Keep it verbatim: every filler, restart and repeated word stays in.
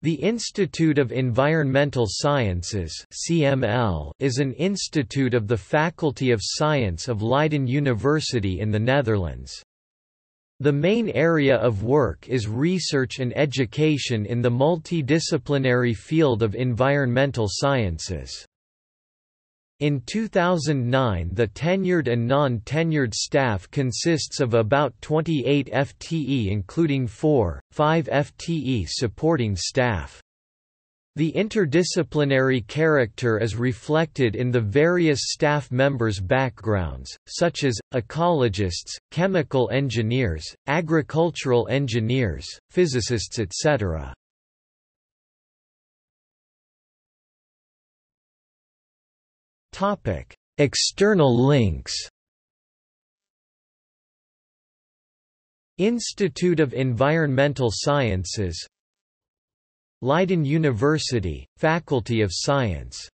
The Institute of Environmental Sciences (C M L) is an institute of the Faculty of Science of Leiden University in the Netherlands. The main area of work is research and education in the multidisciplinary field of environmental sciences. In two thousand nine, the tenured and non-tenured staff consists of about twenty-eight F T E, including four, five F T E supporting staff. The interdisciplinary character is reflected in the various staff members' backgrounds, such as, ecologists, chemical engineers, agricultural engineers, physicists et cetera. External links: Institute of Environmental Sciences, Leiden University, Faculty of Science.